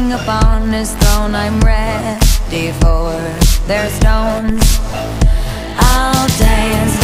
king upon his throne. I'm ready for their stones. I'll dance